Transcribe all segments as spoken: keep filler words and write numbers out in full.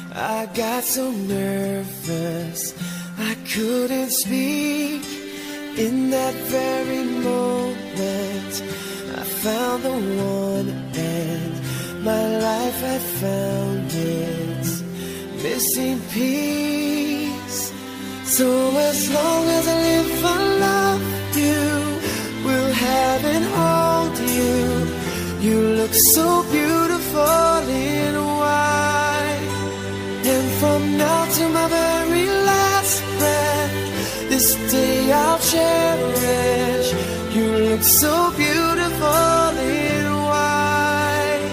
I got so nervous I couldn't speak. In that very moment I found the one, and my life had found its missing piece. So as long as I live, I love you, will have and hold you. You look so beautiful in white, and from now to my very last breath, this day I'll cherish. You look so beautiful in white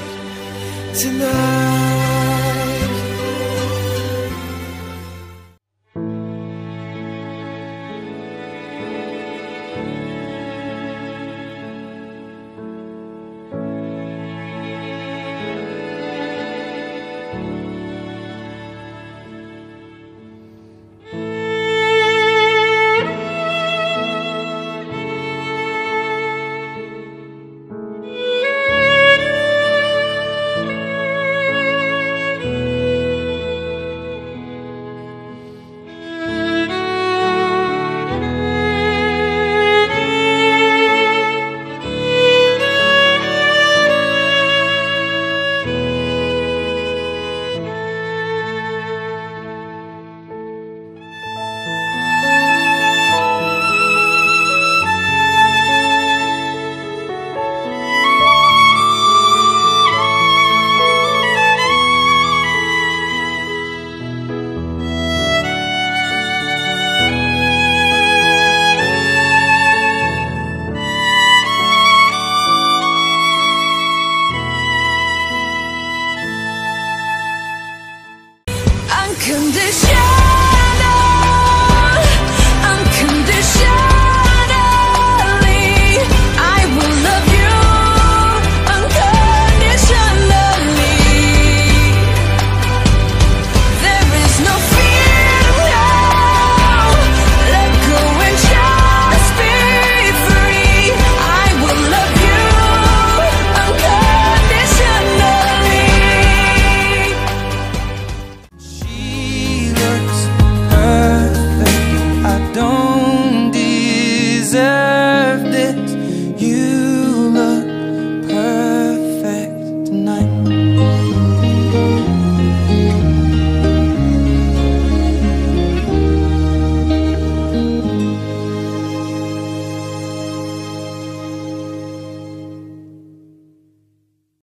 tonight. Don't deserve this.